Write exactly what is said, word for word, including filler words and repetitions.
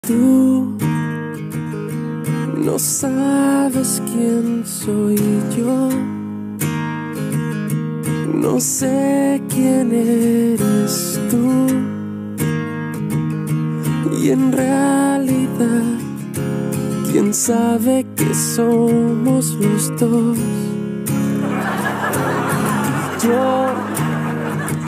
Tú no sabes quién soy yo, no sé quién eres tú, y en realidad, quién sabe que somos los dos. Y yo